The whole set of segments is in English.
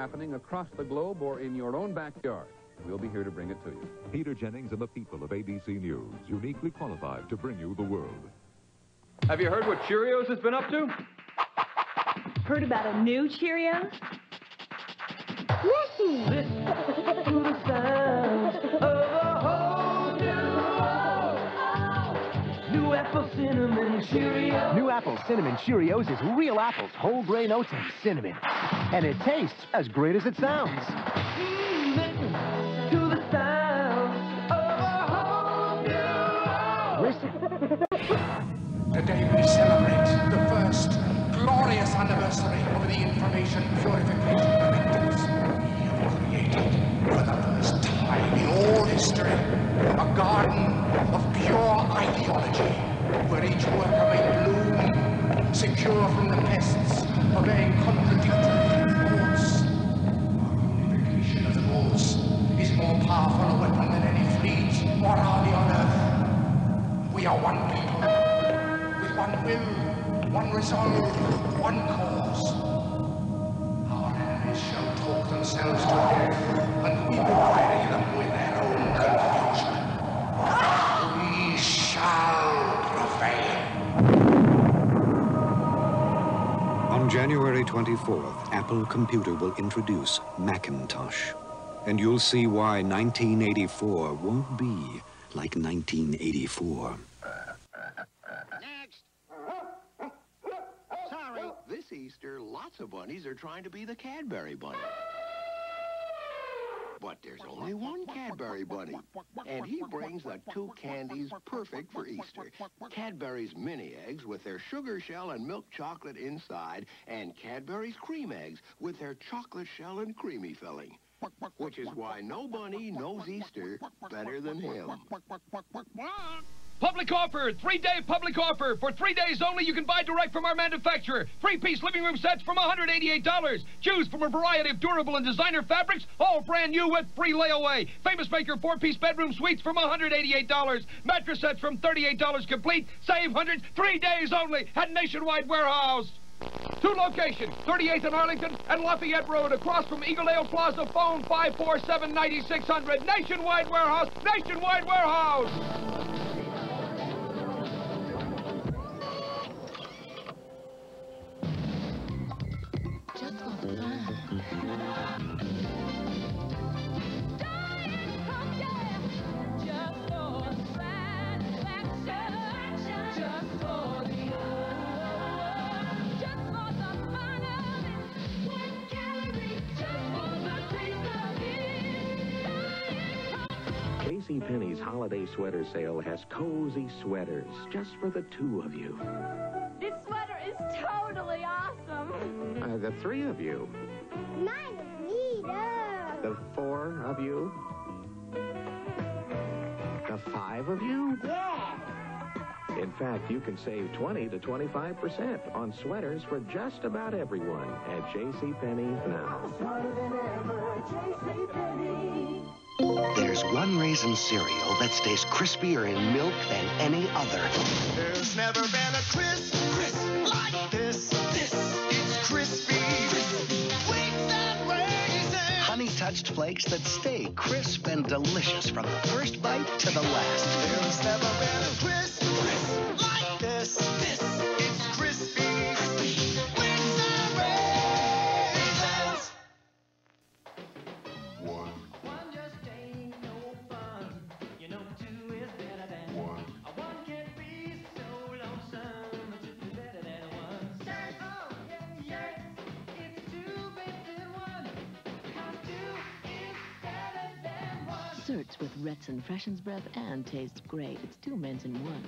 happening across the globe or in your own backyard. We'll be here to bring it to you. Peter Jennings and the people of ABC News, uniquely qualified to bring you the world. Have you heard what Cheerios has been up to? Heard about a new Cheerios? Listen to the sounds of a whole new apple cinnamon Cheerios. New apple cinnamon Cheerios is real apples, whole grain oats, and cinnamon. And it tastes as great as it sounds. Listen to the sounds of a whole new Listen. Today we celebrate the first glorious anniversary of the information purification directives. We have created, for the first time in all history, a garden of pure ideology, where each worker may bloom, secure from the pests of vain contradictory thoughts. Our unification of the rules is more powerful a weapon than any fleet or army on earth. We are one people, with one will, one resolve, one cause. Our enemies shall talk themselves to death, and we will bury them with their own confusion. We shall prevail. On January 24th, Apple Computer will introduce Macintosh. And you'll see why 1984 won't be like 1984. Sorry, this Easter, lots of bunnies are trying to be the Cadbury bunny. But there's only one Cadbury bunny, and he brings the two candies perfect for Easter. Cadbury's mini eggs with their sugar shell and milk chocolate inside, and Cadbury's cream eggs with their chocolate shell and creamy filling. Which is why no bunny knows Easter better than him. Public offer, 3-day public offer. For 3 days only, you can buy direct from our manufacturer. 3-piece living room sets from $188. Choose from a variety of durable and designer fabrics, all brand new with free layaway. Famous Maker 4-piece bedroom suites from $188. Mattress sets from $38 complete. Save hundreds, 3 days only at Nationwide Warehouse. 2 locations, 38th and Arlington and Lafayette Road, across from Eagle Ale Plaza. Phone 547-9600. Nationwide Warehouse, Nationwide Warehouse. Just for the fun. JCPenney's holiday sweater sale has cozy sweaters just for the 2 of you. This sweater is totally awesome. The 3 of you. Mine is neater. The 4 of you. The 5 of you. Yeah. In fact, you can save 20 to 25% on sweaters for just about everyone at JCPenney now. Smarter than ever, JCPenney. There's one raisin cereal that stays crispier in milk than any other. There's never been a crisp like this. It's crispy. Flakes and raisins. Honey-touched flakes that stay crisp and delicious from the first bite to the last. There's never been a crisp like this. It's crispy. Flakes and raisins. One. Certs with Raisins freshens breath and tastes great. It's 2 mints in 1.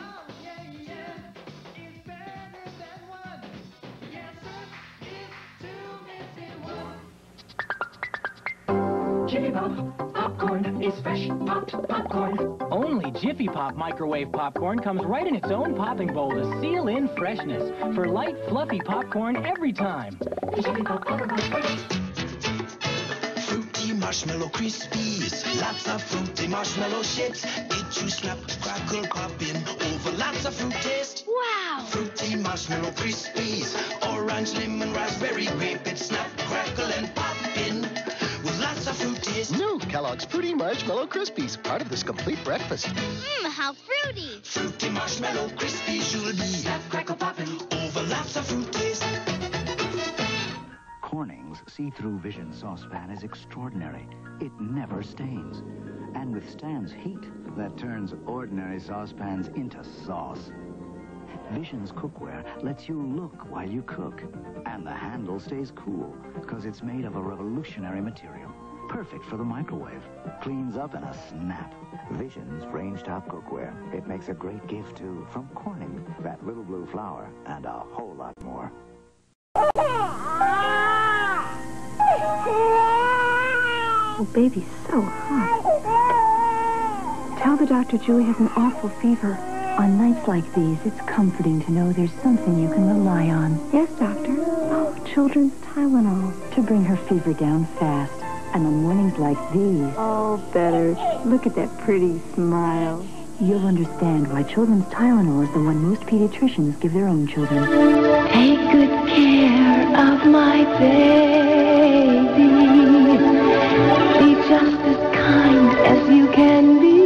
Jiffy Pop popcorn is fresh popped popcorn. Only Jiffy Pop microwave popcorn comes right in its own popping bowl to seal in freshness for light, fluffy popcorn every time. Jiffy Pop popcorn. Fruity marshmallow Krispies, lots of fruity marshmallow shapes. Did you snap, crackle, pop in over lots of fruit taste? Wow! Fruity marshmallow Krispies, orange, lemon, raspberry, grape. It snap, crackle, and pop lots of fruities. New Kellogg's Fruity Marshmallow Krispies, part of this complete breakfast. Mmm, how fruity. Fruity Marshmallow Krispies, you'll be snap, crackle, popping over lots of fruities. Corning's see-through Vision saucepan is extraordinary. It never stains and withstands heat that turns ordinary saucepans into sauce. Vision's cookware lets you look while you cook, and the handle stays cool because it's made of a revolutionary material. Perfect for the microwave. Cleans up in a snap. Vision's range-top cookware. It makes a great gift, too, from Corning. That little blue flower and a whole lot more. Oh, baby's so hot. Tell the doctor Julie has an awful fever. On nights like these, it's comforting to know there's something you can rely on. Yes, doctor. Oh, children's Tylenol. To bring her fever down fast. And on mornings like these... Oh, better. Look at that pretty smile. You'll understand why children's Tylenol is the one most pediatricians give their own children. Take good care of my baby. Be just as kind as you can be.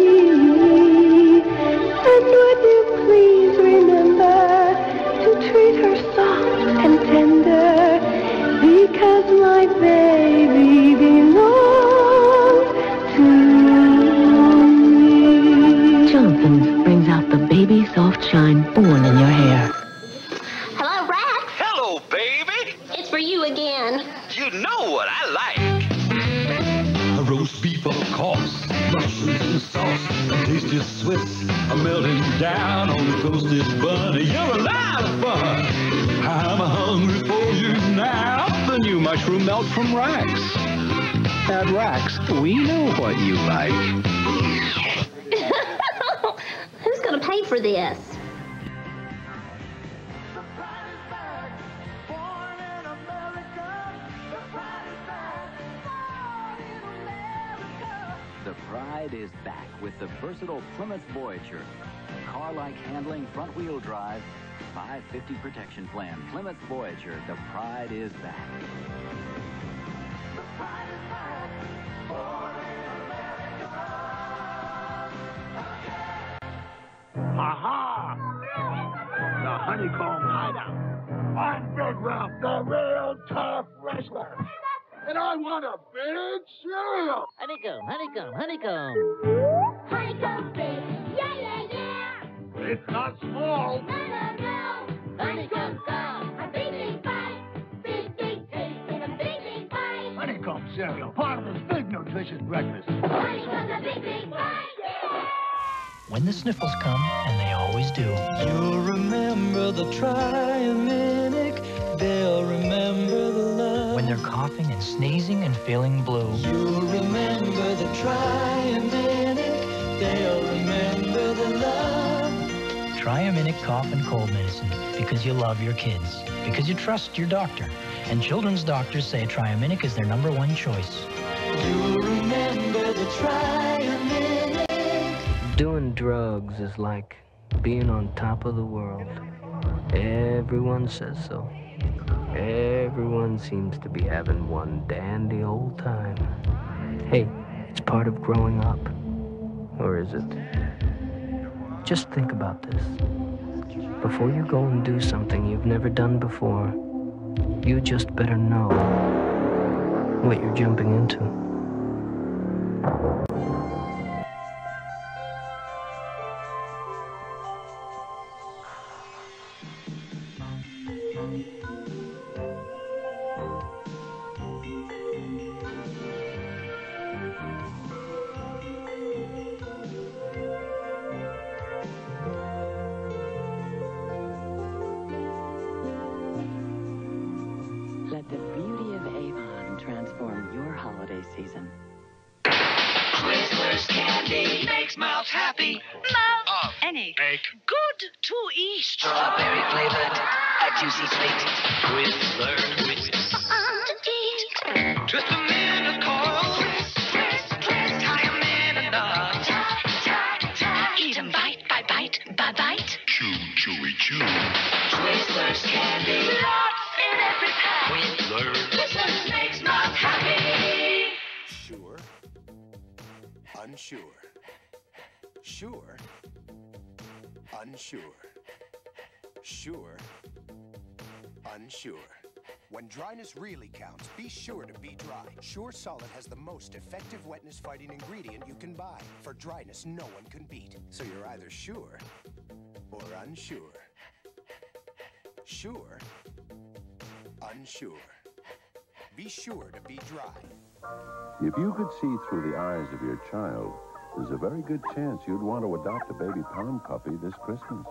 And would you please remember to treat her soft and tender, because my baby belongs to me. Johnson's brings out the baby soft shine born in your hair. Hello, Rat. Hello, baby. It's for you again. You know what I like. A roast beef, of course, mushrooms and sauce, the tastiest Swiss, a melting down on the toasted bun. You're a lot of fun. I'm hungry for you now. The new mushroom melt from Rax. At Rax, we know what you like. Who's going to pay for this? The Pride is back with the versatile Plymouth Voyager. Car-like handling, front-wheel drive, 550 protection plan. Plymouth Voyager, the Pride is back. Aha! The Honeycomb Hideout. I'm Big Ralph, the real tough wrestler. And I want a big cereal. Honeycomb, honeycomb, honeycomb. Honeycomb big. Yeah, yeah, yeah. It's not small. No, no, no. Honeycomb come. A big, big bite. Big, big taste and a big, big bite. Honeycomb cereal, part of this big nutritious breakfast. Honeycomb's a big, big bite. Yeah. When the sniffles come, and they always do. You'll remember the Triaminic. They'll remember the love. When they're coughing and sneezing and feeling blue. You'll remember the Triaminic. They'll remember the love. Triaminic cough and cold medicine. Because you love your kids. Because you trust your doctor. And children's doctors say Triaminic is their #1 choice. You'll remember the Triaminic. Doing drugs is like being on top of the world. Everyone says so. Everyone seems to be having one dandy old time. Hey, it's part of growing up. Or is it? Just think about this. Before you go and do something you've never done before, you just better know what you're jumping into. Let the beauty of Avon transform your holiday season. Twizzlers candy makes mouths happy. Mouth and egg. Good to eat. Strawberry flavored, a juicy treat. Twizzler twist. To eat. Twist them in a coil. Tie them in a knot. Eat 'em bite by bite by bite. Chew, chewy, chew. Twizzlers candy. Lots in every pack. Twizzlers makes mouths happy. unsure. Sure, unsure. Sure, unsure. When dryness really counts, be sure to be dry. Sure Solid has the most effective wetness-fighting ingredient you can buy. For dryness no one can beat. So you're either sure or unsure. Sure, unsure. Be sure to be dry. If you could see through the eyes of your child, there's a very good chance you'd want to adopt a baby pound puppy this Christmas.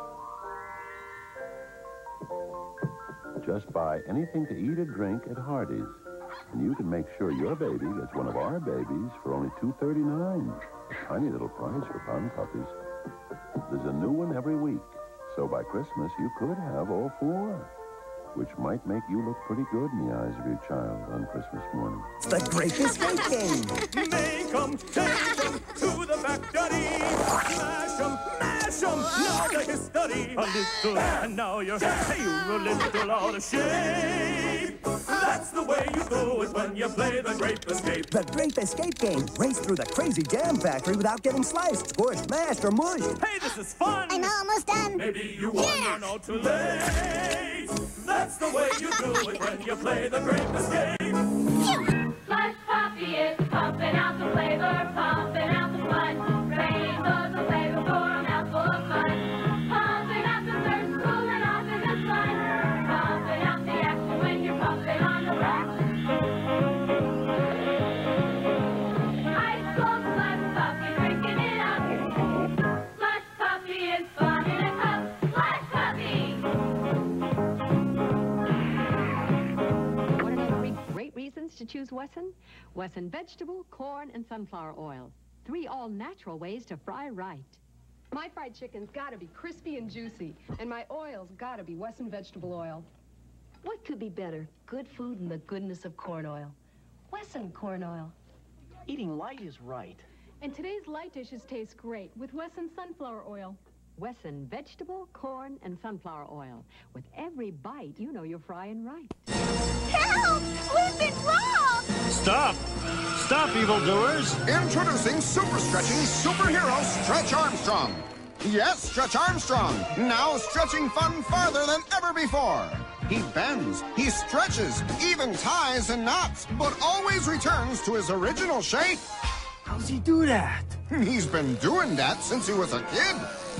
Just buy anything to eat or drink at Hardee's, and you can make sure your baby gets one of our babies for only $2.39. A tiny little price for pound puppies. There's a new one every week, so by Christmas you could have all 4, which might make you look pretty good in the eyes of your child on Christmas morning. It's the Great Escape Game. Make 'em, take 'em to the factory. Smash 'em, mash 'em. Now the history. A little, and now you're a little out of shape. That's the way you do it when you play the Great Escape. The Great Escape Game. Race through the crazy jam factory without getting sliced, squished, mashed, or mushed. Hey, this is fun. I'm almost done. Maybe you won, you're not too late. That's the way you do it when you play the Great Escape. Slush Puppy is pumping out the flavor, pumping out the fun. Rainbows of flavor for a mouthful of fun. Pumping out the thirst, cooling off in the sun. Pumping out the action when you're pumping on the rack. Ice cold Slush Puppy, drinking it up. Slush Puppy is fun in a cup. Slush Puppy. Want to know 3 great reasons to choose Wesson? Wesson vegetable, corn, and sunflower oil. 3 all-natural ways to fry right. My fried chicken's gotta be crispy and juicy, and my oil's gotta be Wesson vegetable oil. What could be better? Good food and the goodness of corn oil. Wesson corn oil. Eating light is right. And today's light dishes taste great with Wesson sunflower oil. Wesson vegetable, corn, and sunflower oil. With every bite, you know you're frying right. Help! We've been robbed! Stop! Stop, evildoers! Introducing super stretching superhero Stretch Armstrong. Yes, Stretch Armstrong. Now stretching fun farther than ever before. He bends, he stretches, even ties and knots, but always returns to his original shape. How does he do that? He's been doing that since he was a kid.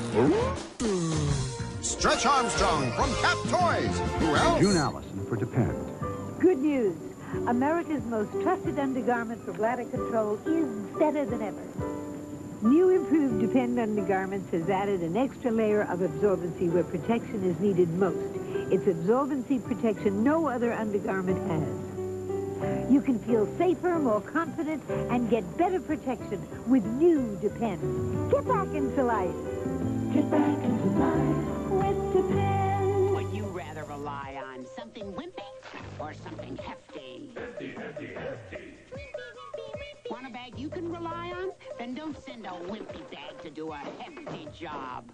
Stretch Armstrong from Cap Toys. Who else? June Allison for Depend. Good news. America's most trusted undergarment for bladder control is better than ever. New improved Depend undergarments has added an extra layer of absorbency where protection is needed most. It's absorbency protection no other undergarment has. You can feel safer, more confident, and get better protection with new Depend. Get back into life. Get back into life with Depend. Would you rather rely on something wimpy or something hefty? Hefty. Want a bag you can rely on? Then don't send a wimpy bag to do a hefty job.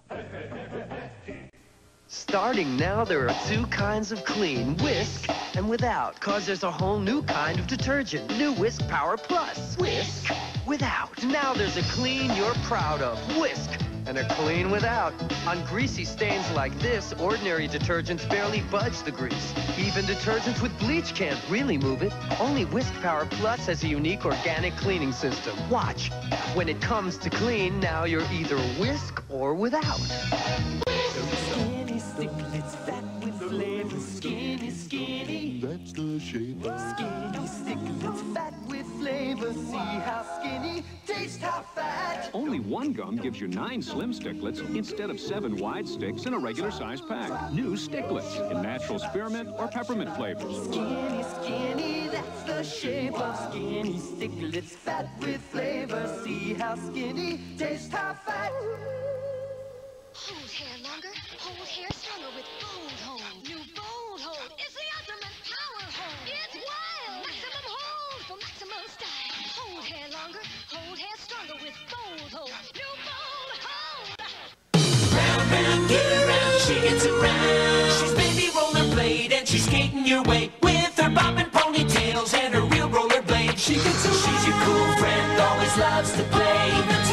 Starting now, there are 2 kinds of clean, Whisk and without, cause there's a whole new kind of detergent, new Whisk Power Plus. Whisk without. Now there's a clean you're proud of, Whisk, and a clean without. On greasy stains like this, ordinary detergents barely budge the grease. Even detergents with bleach can't really move it. Only Whisk Power Plus has a unique organic cleaning system. Watch. When it comes to clean, now you're either Whisk or without. Skinny sticklets, fat with flavor. Skinny, skinny. That's the shape. Skinny sticklets, fat with flavor. See how skinny, taste how fat. Only one gum gives you 9 slim sticklets instead of 7 wide sticks in a regular size pack. New sticklets in natural spearmint or peppermint flavors. Skinny, skinny, that's the shape of skinny sticklets, fat with flavor. See how skinny, taste how fat. Hold hair longer, hold hair stronger with Bold Hold. New Bold Hold is the ultimate power hold. It's wild! Maximum hold for maximum style. Hold hair longer, hold hair stronger with Bold Hold. New Bold Hold! Round, round, get around, she gets around. She's baby rollerblade and she's skating your way with her bobbing ponytails and her real rollerblade. She gets around. She's your cool friend, always loves to play.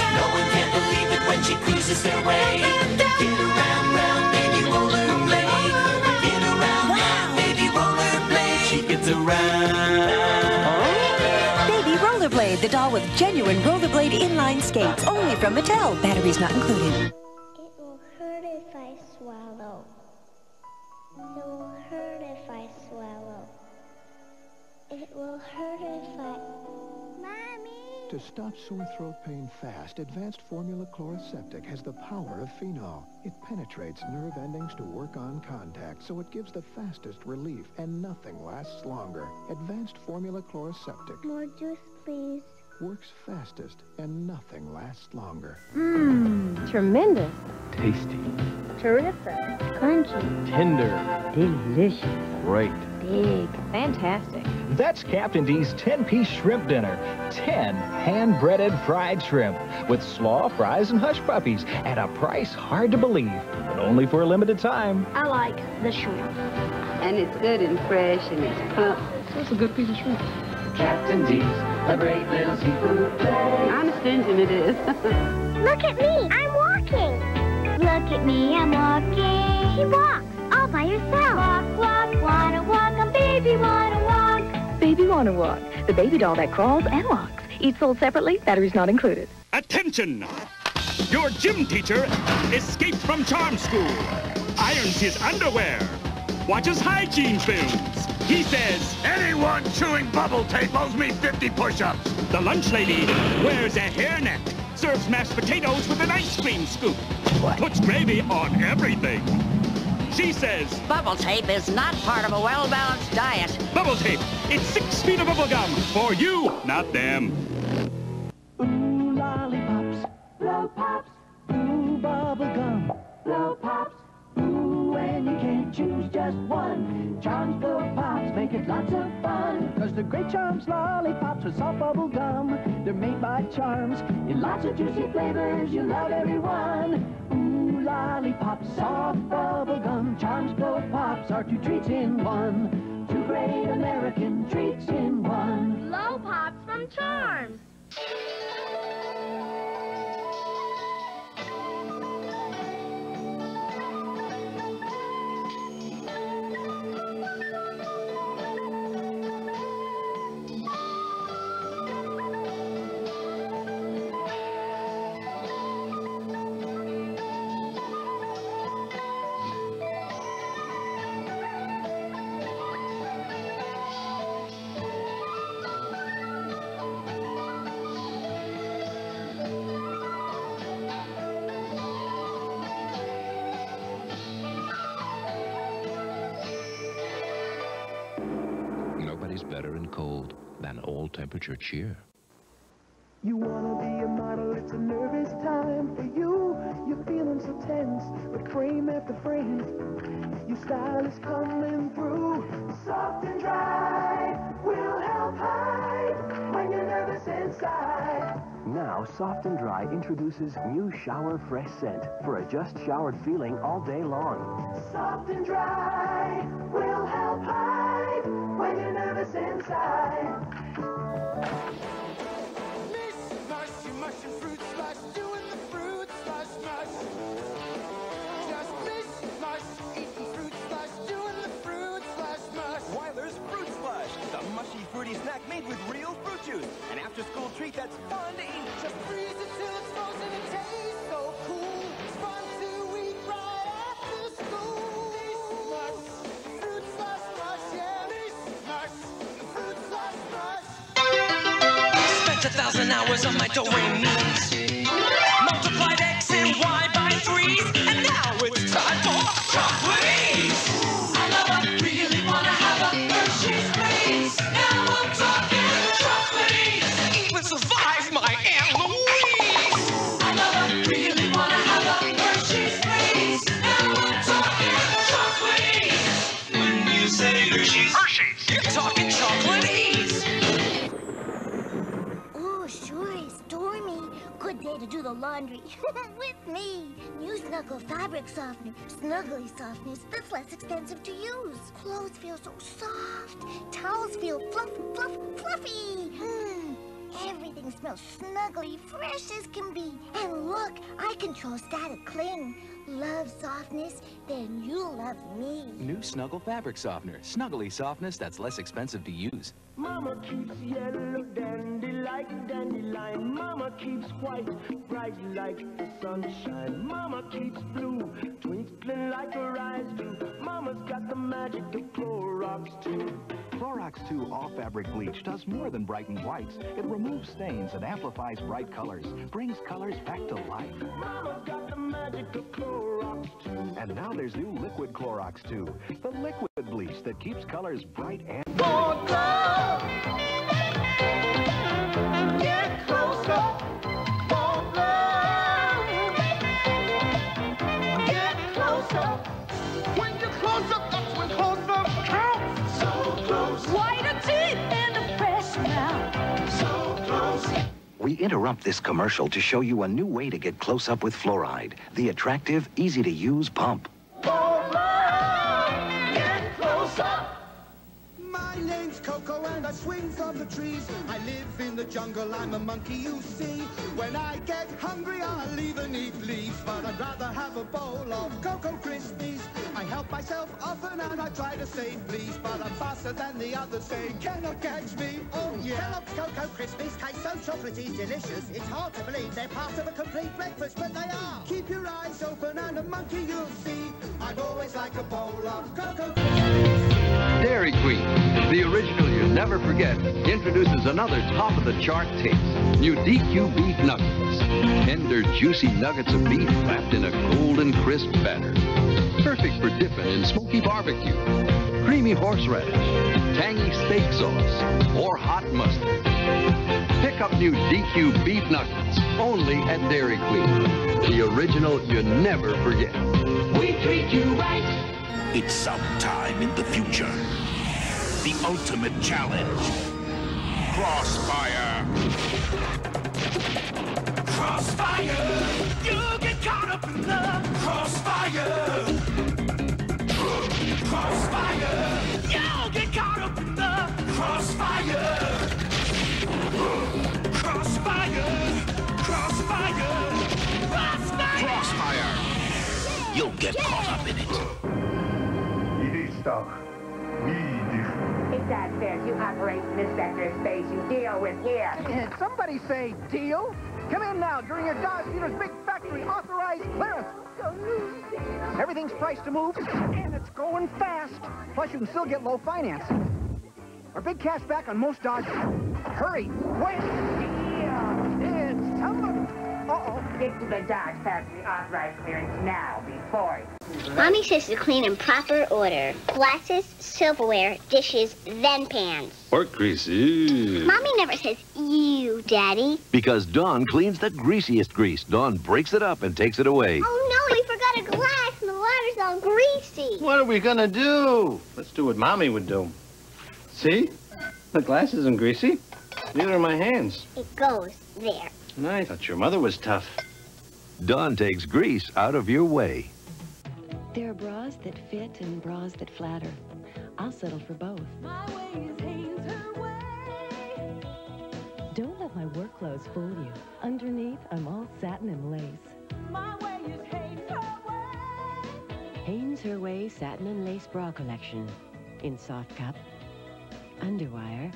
this is their way. Get around, round, baby, rollerblade. Get around, round, baby, rollerblade. She gets around. Baby Rollerblade, the doll with genuine rollerblade inline skates, only from Mattel. Batteries not included. It will hurt if I swallow. It will hurt if I swallow. It will hurt if I... Mommy! To stop sore throat pain fast, Advanced Formula Chloroseptic has the power of phenol. It penetrates nerve endings to work on contact, so it gives the fastest relief, and nothing lasts longer. Advanced Formula Chloroseptic. More juice, please. Works fastest, and nothing lasts longer. Mmm, tremendous. Tasty. Terrific. Crunchy. Tender. Delicious. Great. Big. Fantastic. That's Captain D's 10-piece shrimp dinner. 10 hand-breaded fried shrimp with slaw, fries, and hush puppies at a price hard to believe, but only for a limited time. I like the shrimp. And it's good and fresh and it's plump. That's a good piece of shrimp. Captain D's, a great little seafood place. Honest engine it is. Look at me, I'm walking. Look at me, I'm walking. She walks all by herself. Walk, walk, wanna walk, a baby wanna walk. Baby Wanna Walk, the baby doll that crawls and walks. Each sold separately, batteries not included. Attention! Your gym teacher escaped from charm school, irons his underwear, watches hygiene films. He says, anyone chewing bubble tape owes me 50 push-ups. The lunch lady wears a hairnet, serves mashed potatoes with an ice cream scoop, puts gravy on everything. She says, bubble tape is not part of a well-balanced diet. Bubble tape, it's 6 feet of bubble gum for you, not them. Ooh, lollipops, blow pops, ooh, bubble gum, blow pops, ooh, and you can't choose just one. Charms blow pops make it lots of fun. 'Cause the great Charms lollipops with soft bubble gum, they're made by Charms in lots of juicy flavors. You love everyone. Ooh, lollipops, soft bubble gum, Charms blow pops are 2 treats in one. 2 great American treats in one. Blow pops from Charms. Nobody's better in cold than all-temperature cheer. You wanna be a model, it's a nervous time for you. You're feeling so tense, but frame after frame, your style is coming through. Soft and dry will help hide when you're nervous inside. Now, Soft and Dry introduces new Shower Fresh Scent for a just showered feeling all day long. Soft and dry will help hide when you're nervous inside. Mushy, mushy fruit slush, doing the fruit slush mush. Just mish, mush, eating fruit slush, doing the fruit slush mush. Weiler's Fruit Slush, the mushy, fruity snack made with real fruit juice. An after-school treat that's fun to eat. Just freeze it till it's frozen and tastes so cool. It's fun to eat right after school. Mish, mush, fruit slush mush, yeah. Mish, mush, fruit slush mush. Spent 1,000 hours on my do-re-mis. Multiplied X and Y by 3s. And now it's time for chocolates. I love a really wanna have a Hershey's please. Now I'm talking chocolates. Even survive my Aunt Louise. I love a really wanna have a Hershey's please. Now I'm talking chocolates. When you say Hershey's, you're talking chocolates. Oh, sure is stormy. Good day to do the laundry. With me. New Snuggle Fabric Softener. Snuggly softness that's less expensive to use. Clothes feel so soft. Towels feel fluffy. Everything's smells snuggly, fresh as can be. And look, I control static cling. Love softness, then you'll love me. New Snuggle Fabric Softener. Snuggly softness that's less expensive to use. Mama keeps yellow dandy like dandelion. Mama keeps white, bright like the sunshine. Mama keeps blue, twinkling like a rise dew. Mama's got the magic of Clorox 2. Clorox 2 All-Fabric Bleach does more than brighten whites. It removes stains and amplifies bright colors. Brings colors back to life. Mama's got the magic of Clorox 2. And now there's new Liquid Clorox 2. The liquid bleach that keeps colors bright and Get closer. Want love. Get closer. When you're closer, that's when closer counts. So close. Whiter teeth and a fresh mouth. So close. We interrupt this commercial to show you a new way to get close up with fluoride. The attractive, easy-to-use pump. Want love. Get closer. My name's Coco and I swing from the trees. I live in the jungle, I'm a monkey, you see. When I get hungry, I'll even eat leaves, but I'd rather have a bowl of Cocoa Krispies. I help myself often and I try to say please, but I'm faster than the others, they cannot catch me. Oh yeah. Kellogg's Cocoa Krispies taste so chocolatey delicious, it's hard to believe they're part of a complete breakfast, but they are. Keep your eyes open and a monkey you'll see. I'd always like a bowl of Cocoa Krispies. Dairy Queen, the original you'll never forget, introduces another top-of-the-chart taste. New DQ beef nuggets. Tender, juicy nuggets of beef wrapped in a golden, crisp batter. Perfect for dipping in smoky barbecue, creamy horseradish, tangy steak sauce, or hot mustard. Pick up new DQ beef nuggets, only at Dairy Queen. The original you never forget. We treat you right. It's sometime in the future. The ultimate challenge. Crossfire. Crossfire. You get caught up in the crossfire. Crossfire. You get caught up in the crossfire. Crossfire. Crossfire. Crossfire. Crossfire. You'll get caught up in it. If that says you operate in this vector space, you deal with here. Did somebody say deal? Come in now during your Dodge dealer's big factory authorized clearance. Everything's priced to move, and it's going fast. Plus, you can still get low finance. Or big cash back on most Dodge. Hurry, wait. It's time. Uh-oh. Get to the Dodge factory authorized clearance now before Mommy says to clean in proper order. Glasses, silverware, dishes, then pans. Pork grease. Ew. Mommy never says you, Daddy. Because Dawn cleans the greasiest grease. Dawn breaks it up and takes it away. Oh, no, we forgot a glass and the water's all greasy. What are we gonna do? Let's do what Mommy would do. See? The glass isn't greasy. Neither are my hands. It goes there. I thought your mother was tough. Dawn takes grease out of your way. There are bras that fit and bras that flatter. I'll settle for both. My way is Hanes her way. Don't let my work clothes fool you. Underneath, I'm all satin and lace. My way is Hanes her way. Hanes Her Way Satin and Lace Bra Collection. In soft cup, underwire,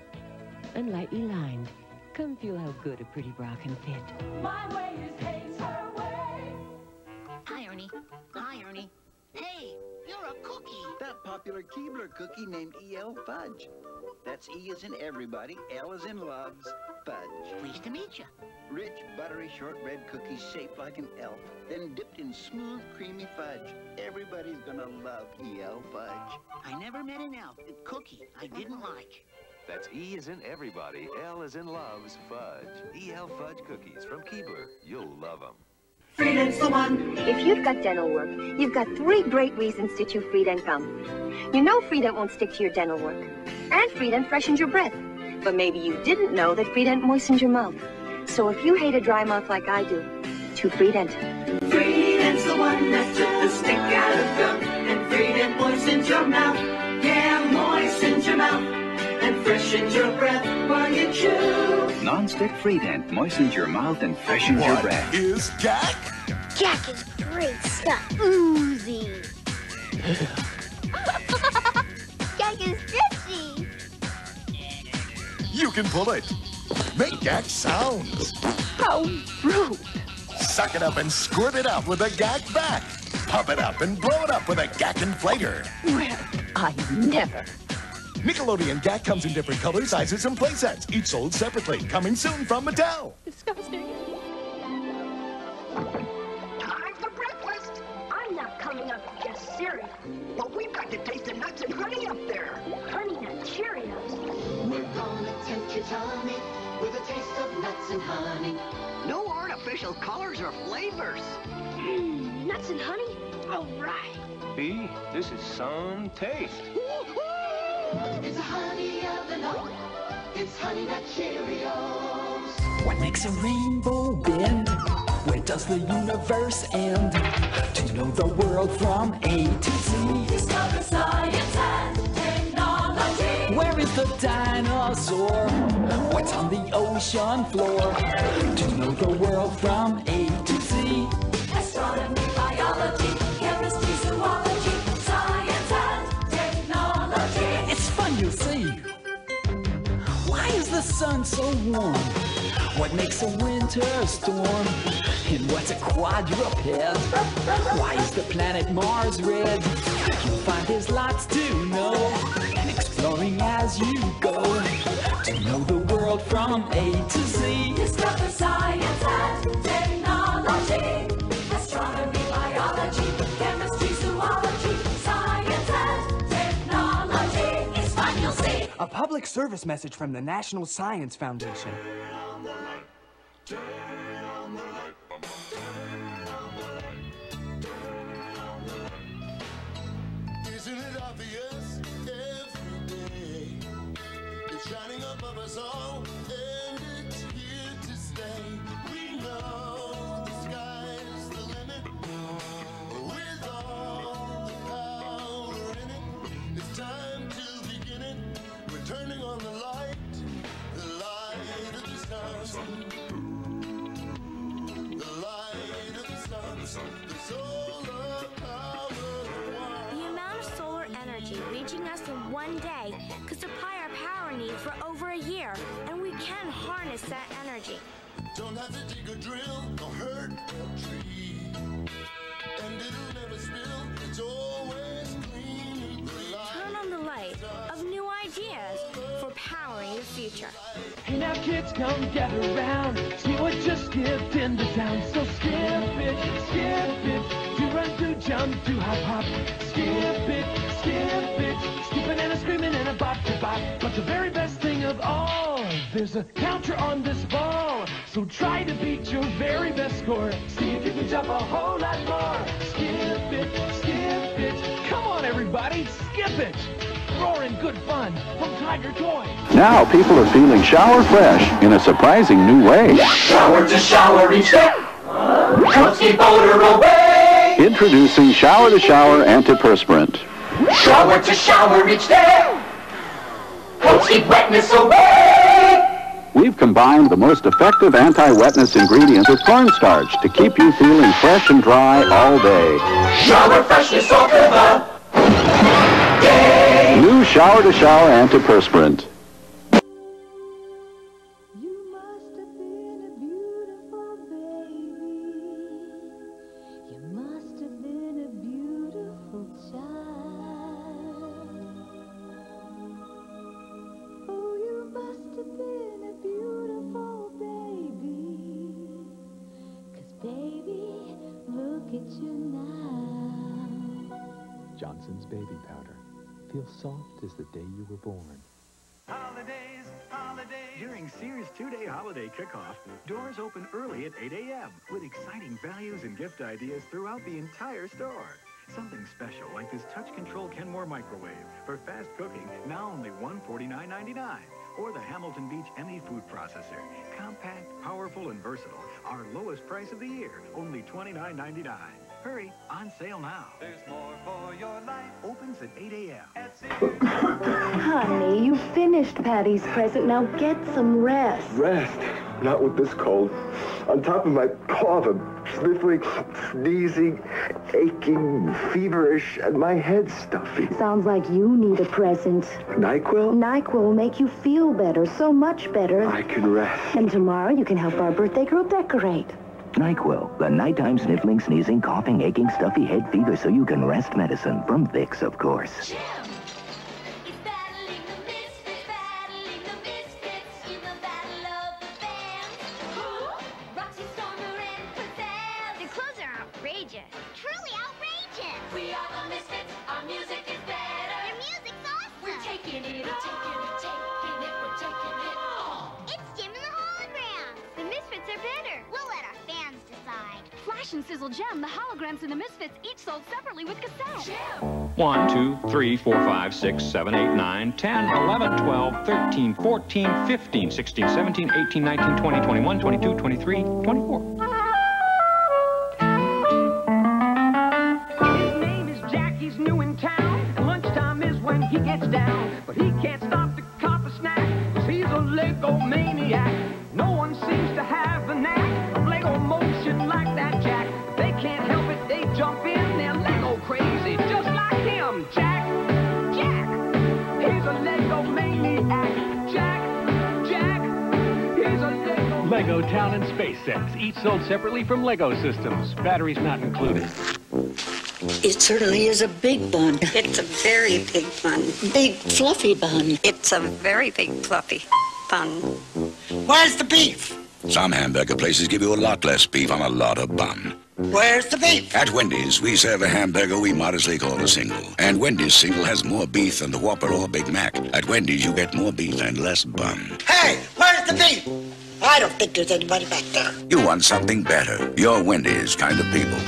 and lightly lined. Come feel how good a pretty bra can fit. My way is Hanes her way. Hi, Ernie. Hi, Ernie. Hey, you're a cookie. That popular Keebler cookie named E.L. Fudge. That's E as in everybody, L as in loves, fudge. Pleased to meet you. Rich, buttery shortbread cookies shaped like an elf, then dipped in smooth, creamy fudge. Everybody's gonna love E.L. Fudge. I never met an elf cookie I didn't like. That's E as in everybody, L as in loves, fudge. E.L. Fudge cookies from Keebler. You'll love them. Freedom's the one. If you've got dental work, you've got 3 great reasons to chew Freedent gum. You know Freedent won't stick to your dental work. And Freedent freshens your breath. But maybe you didn't know that Freedent moistens your mouth. So if you hate a dry mouth like I do, chew Freedent. Freedent's the one that took the stick out of gum. And Freedent moistens your mouth. Yeah, moistens your mouth. And freshens your breath while you chew. Non-stick Free-Dent moistens your mouth and freshens your breath. What is Gak? Gak is great stuff. Oozy. Gak is stretchy. You can pull it. Make Gak sounds. How rude. Suck it up and squirt it out with a Gak Back. Pump it up and blow it up with a Gak Inflator. Well, I never. Nickelodeon Gak comes in different colors, sizes, and play sets, each sold separately. Coming soon from Mattel. Disgusting. Time for breakfast. I'm not coming up with just cereal. Well, we've got to taste the nuts and honey up there. Honey Nut Cheerios. We're gonna tempt your tummy with a taste of nuts and honey. No artificial colors or flavors. Nuts and honey? All right. B, this is some taste. It's a honey of the nut. It's Honey Nut Cheerios. What makes a rainbow bend? Where does the universe end? To know the world from A to Z. Discover science and technology. Where is the dinosaur? What's on the ocean floor? To know the world from A to Z. Astronomy, biology, chemistry, zoology, science and technology. It's fun, you'll see. Why is the sun so warm? What makes a winter storm? And what's a quadruped? Why is the planet Mars red? You'll find there's lots to know, and exploring as you go, to know the world from A to Z. Discover science and technology. Astronomy, biology, chemistry, zoology, science and technology. It's fun, you'll see. A public service message from the National Science Foundation. Isn't it obvious every day? It's shining above us all, and it's here to stay. We know the sky's the limit. With all the power in it, it's time to begin it. We're turning on the light of the stars. The light of the stars, the solar power. The amount of solar energy reaching us in one day could supply our power needs for over a year, and we can harness that energy. Don't have to dig a drill or hurt a tree, and it'll never spill. It's always clean and green. Turn on the light of new ideas for powering the future. Hey now kids, come gather around. See what just skipped into town. So skip it, do run, do jump, do hop, hop. Skip it, skipping and a screaming and a bop to bop. But the very best thing of all, there's a counter on this ball. So try to beat your very best score. See if you can jump a whole lot more. Skip it, come on everybody, skip it. Roaring good fun from Tiger Toys. Now people are feeling shower fresh in a surprising new way. Shower to shower each day. Let's keep odor away. Introducing Shower to Shower Antiperspirant. Shower to shower each day. Let's keep wetness away. We've combined the most effective anti-wetness ingredients with cornstarch to keep you feeling fresh and dry all day. Shower freshness all through the day. New Shower to Shower Antiperspirant. Johnson's Baby Powder. Feel soft as the day you were born. Holidays, holidays. During Sears 2-day holiday kickoff, doors open early at 8 a.m. with exciting values and gift ideas throughout the entire store. Something special like this touch control Kenmore microwave for fast cooking, now only $149.99. Or the Hamilton Beach ME food processor. Compact, powerful, and versatile. Our lowest price of the year, only $29.99. Hurry, on sale now. There's more for your life. Opens at 8 a.m. Honey, you finished Patty's present. Now get some rest. Rest? Not with this cold. On top of my cough, I'm sniffling, sneezing, aching, feverish, and my head's stuffy. Sounds like you need a present. NyQuil? NyQuil will make you feel better, so much better. I can rest. And tomorrow you can help our birthday girl decorate. NyQuil, the nighttime sniffling, sneezing, coughing, aching, stuffy head fever so you can rest medicine. From Vicks, of course. Truly outrageous! We are the Misfits, our music is better. Your music's awesome! We're taking it all. We're taking it all. It's Jim and the Holograms! The Misfits are better. We'll let our fans decide. Flash and Sizzle Gem, the holograms and the Misfits, each sold separately with cassette. 1, 2, 3, 4, 5, 6, 7, 8, 9, 10, 11, 12, 13, 14, 15, 16, 17, 18, 19, 20, 21, 22, 23, 24. He's new in town, and lunchtime is when he gets down. But he can't stop to cop a snack, 'cause he's a Lego maniac. No one seems to have the knack of Lego motion like that Jack. They can't help it, they jump in, they're Lego crazy, just like him, Jack. He's a Lego maniac. Jack, he's a Lego. Lego Town and Space Sets, each sold separately from Lego Systems. Batteries not included. It certainly is a big bun. It's a very big bun. Big, fluffy bun. It's a very big, fluffy bun. Where's the beef? Some hamburger places give you a lot less beef on a lot of bun. Where's the beef? At Wendy's, we serve a hamburger we modestly call a single. And Wendy's single has more beef than the Whopper or Big Mac. At Wendy's, you get more beef and less bun. Hey, where's the beef? I don't think there's anybody back there. You want something better. You're Wendy's kind of people.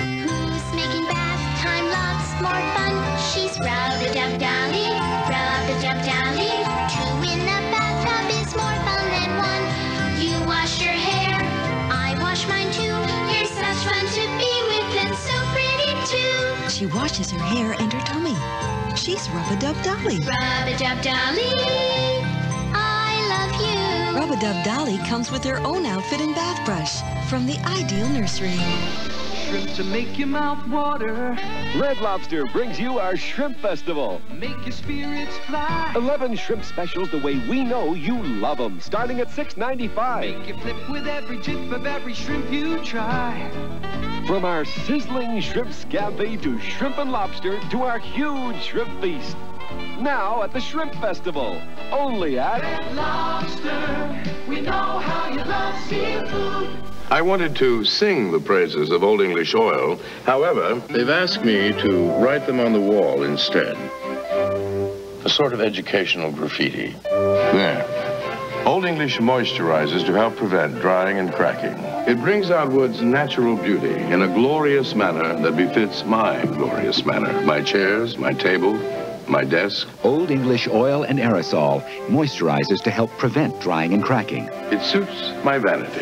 More fun. She's Rub-a-Dub-Dolly, Rub-a-Dub-Dolly. Two in the bathtub is more fun than one. You wash your hair, I wash mine too. You're such fun to be with and so pretty too. She washes her hair and her tummy. She's Rub-a-Dub-Dolly. Rub-a-Dub-Dolly, I love you. Rub-a-Dub-Dolly comes with her own outfit and bath brush from the Ideal Nursery. Shrimp to make your mouth water. Red Lobster brings you our Shrimp Festival. Make your spirits fly. 11 shrimp specials the way we know you love them, starting at $6.95. Make you flip with every jig of every shrimp you try. From our sizzling shrimp scampi to shrimp and lobster to our huge shrimp feast. Now at the Shrimp Festival, only at Red Lobster. We know how you love seafood. I wanted to sing the praises of Old English oil. However, they've asked me to write them on the wall instead. A sort of educational graffiti. There. Old English moisturizes to help prevent drying and cracking. It brings out wood's natural beauty in a glorious manner that befits my glorious manner. My chairs, my table, my desk. Old English oil and aerosol moisturizes to help prevent drying and cracking. It suits my vanity.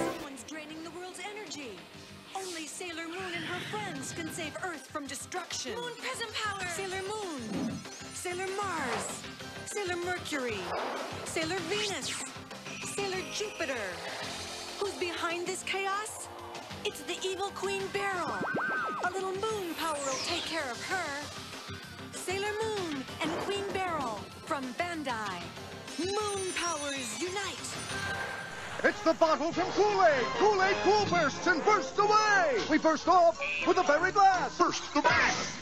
Destruction. Moon Prism Power. Sailor Moon. Sailor Mars. Sailor Mercury. Sailor Venus. Sailor Jupiter. Who's behind this chaos? It's the evil Queen Beryl. A little moon power will take care of her. Sailor Moon and Queen Beryl from Bandai. Moon powers unite. It's the bottle from Kool-Aid! Kool-Aid Cool bursts and bursts away! We burst off with the very glass! Burst the glass!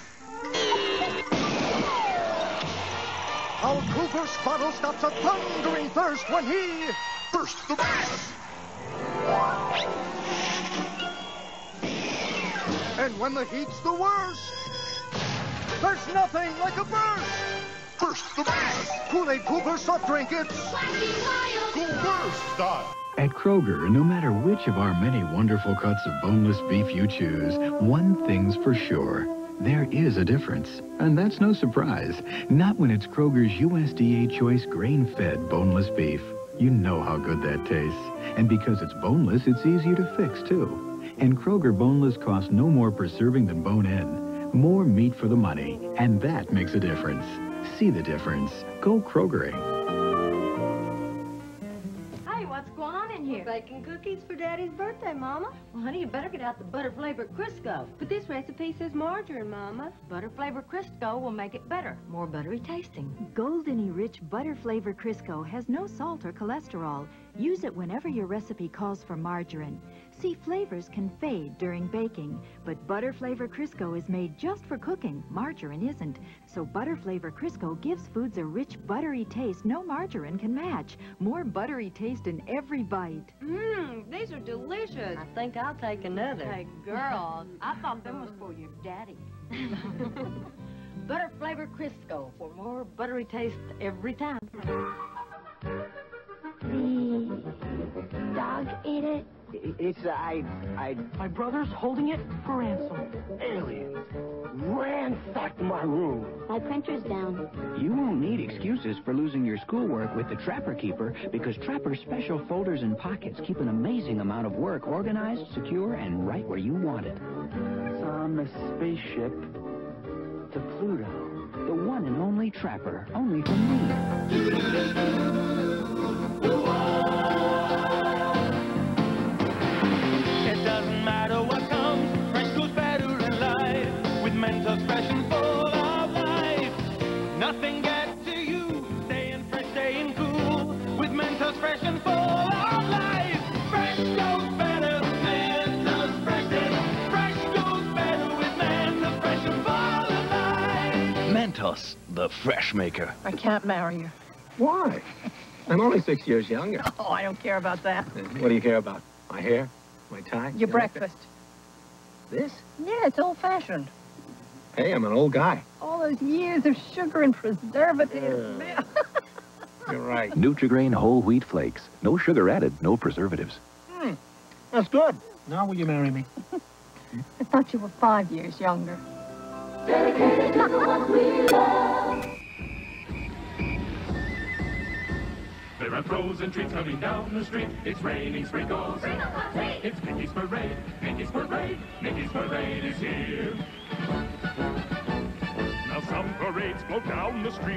Our Cool Burst bottle stops a thundering thirst when he bursts the glass! And when the heat's the worst, there's nothing like a burst! Burst the glass! Kool-Aid Cool Burst soft drink, it's Cool Burst style! At Kroger, no matter which of our many wonderful cuts of boneless beef you choose, one thing's for sure. There is a difference, and that's no surprise. Not when it's Kroger's USDA Choice grain-fed boneless beef. You know how good that tastes. And because it's boneless, it's easier to fix, too. And Kroger boneless costs no more per serving than bone-in. More meat for the money, and that makes a difference. See the difference. Go Krogering. Hey, what's going on in here? Baking cookies for Daddy's birthday, Mama. Well, honey, you better get out the butter-flavored Crisco. But this recipe says margarine, Mama. Butter-flavored Crisco will make it better, more buttery tasting. Goldeny rich butter-flavored Crisco has no salt or cholesterol. Use it whenever your recipe calls for margarine. See, flavors can fade during baking, but butter-flavored Crisco is made just for cooking. Margarine isn't. So butter-flavored Crisco gives foods a rich, buttery taste no margarine can match. More buttery taste in every bite. Mmm, these are delicious. I think I'll take another. Hey, girl, I thought them was for your daddy. Butter-flavored Crisco for more buttery taste every time. The dog ate it. My brother's holding it for ransom. Aliens ransacked my room. My printer's down. You won't need excuses for losing your schoolwork with the Trapper Keeper, because Trapper's special folders and pockets keep an amazing amount of work organized, secure, and right where you want it. It's on the spaceship to Pluto. The one and only Trapper, only from me. It doesn't matter what comes, fresh goes better in life. With Mentos fresh and full of life. Nothing gets to you, staying fresh, staying cool. With Mentos fresh and full of life. Fresh goes better, Mentos fresh and fresh goes better with Mentos fresh and full of life. Mentos, the fresh maker. I can't marry you. Why? I'm only 6 years younger. Oh, I don't care about that. What do you care about? My hair? My tie? Your breakfast. This? Yeah, it's old-fashioned. Hey, I'm an old guy. All those years of sugar and preservatives. You're right. Nutri-Grain whole wheat flakes. No sugar added, no preservatives. That's good. Now will you marry me? I thought you were 5 years younger. There are frozen treats coming down the street. It's raining sprinkles. It's Mickey's Parade. Mickey's Parade. Mickey's Parade is here. Now some parades go down the street.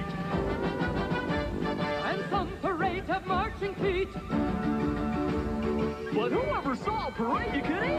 And some parades have marching feet. But whoever saw a parade you could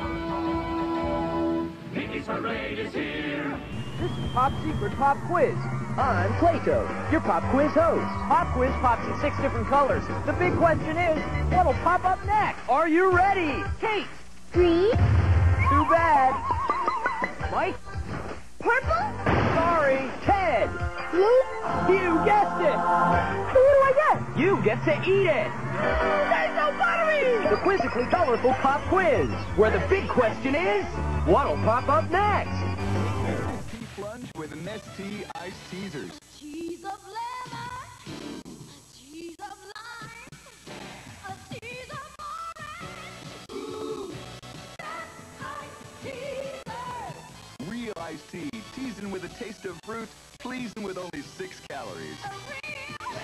eat? Mickey's Parade is here. This is Pop Secret Pop Quiz. I'm Plato, your Pop Quiz host. Pop Quiz pops in 6 different colors. The big question is, what'll pop up next? Are you ready? Kate. Green. Too bad. Mike. Purple. Sorry. Ted. Blue. You guessed it. So what do I get? You get to eat it. They're so buttery. The quizzically colorful Pop Quiz, where the big question is, what'll pop up next? Plunge with Nestea Iced Teasers. Cheese of lemon, cheese of lime, a cheese of orange. That's iced teasers. Real iced tea, teasing with a taste of fruit, pleasing with only 6 calories. A real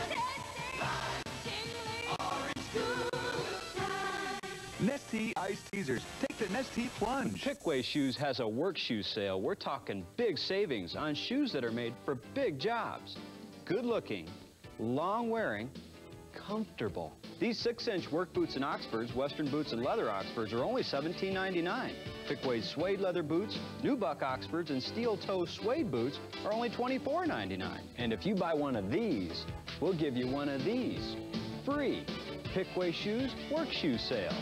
orange good time. Nestea Iced Teasers. Take the Nestea Plunge. Pickway Shoes has a work shoe sale. We're talking big savings on shoes that are made for big jobs. Good looking, long wearing, comfortable. These 6-inch work boots and Oxfords, Western boots and leather Oxfords are only $17.99. Pickway's suede leather boots, nubuck Oxfords, and steel toe suede boots are only $24.99. And if you buy one of these, we'll give you one of these free. Pickway Shoes work shoe sale.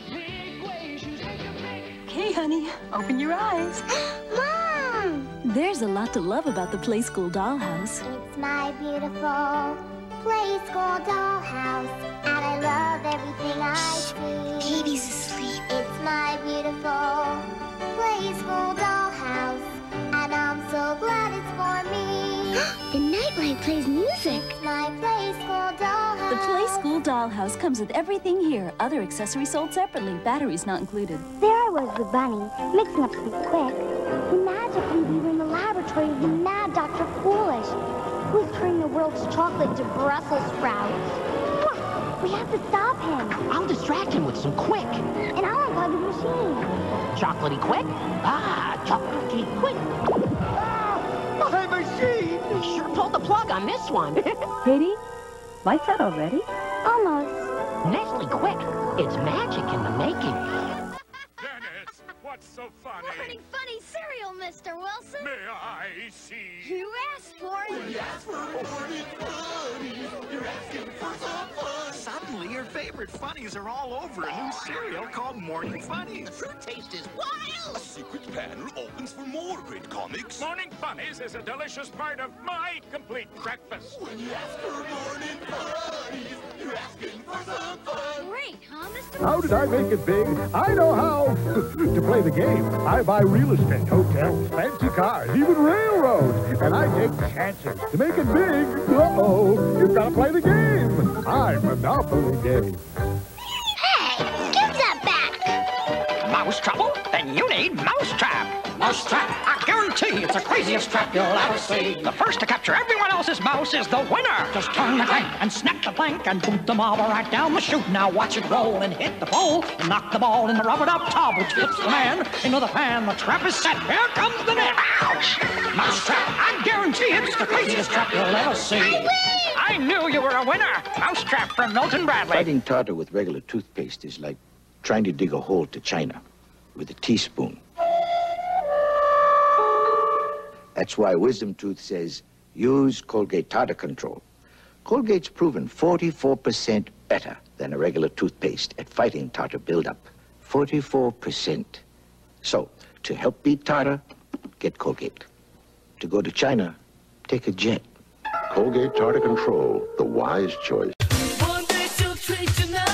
Okay, honey, open your eyes. Mom! There's a lot to love about the Play School Dollhouse. It's my beautiful Play School Dollhouse, and I love everything I see. Baby's asleep. It's my beautiful Play School Dollhouse, and I'm so glad it's for me. The nightlight plays music. It's my Play School Dollhouse. The Play School Dollhouse comes with everything here. Other accessories sold separately. Batteries not included. There I was with Bunny, mixing up some quick. And magically we were in the laboratory of the mad Dr. Foolish, who's turning the world's chocolate to Brussels sprouts. We have to stop him. I'll distract him with some quick. And I'll unplug the machine. Chocolatey quick? Ah, chocolatey quick. My machine! Sure pulled the plug on this one. Katie, lights out already? Almost. Nestle quick. It's magic in the making. Dennis, what's so funny? Morning funny cereal, Mr. Wilson. May I see? You asked for it. When you ask for morning funnies, you're asking for some fun. Suddenly, your favorite funnies are all over a new cereal called Morning Funnies. The fruit taste is wild. A secret panel opens for more great comics. Morning Funnies is a delicious part of my complete breakfast. When you ask for morning funnies, you're asking for some fun. Great, huh, Mr. How did I make it big? I know how to play the game. I buy real estate, hotels, fancy cars, even railroads. And I take chances to make it big. Uh-oh, you've got to play the game. I'm Monopoly Game. Hey, give that back. Mouse trouble? Then you need Mousetrap. Mousetrap, I guarantee it's the craziest trap you'll ever see. The first to capture everyone else's mouse is the winner. Just turn the crank and snap the plank and boot the marble right down the chute. Now watch it roll and hit the pole and knock the ball in the rubbered up tub, which flips the man into the pan. The trap is set. Here comes the net. Ouch! Mousetrap, I guarantee it's the craziest trap you'll ever see. I win! I knew you were a winner. Mousetrap from Milton Bradley. Fighting tartar with regular toothpaste is like trying to dig a hole to China with a teaspoon. That's why Wisdom Tooth says, use Colgate Tartar Control. Colgate's proven 44% better than a regular toothpaste at fighting tartar buildup. 44%. So, to help beat tartar, get Colgate. To go to China, take a jet. Colgate Tartar Control, the wise choice. One day she'll treat you nice.